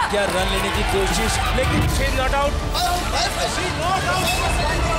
किया रन लेने की कोशिश, लेकिन शी नॉट आउट।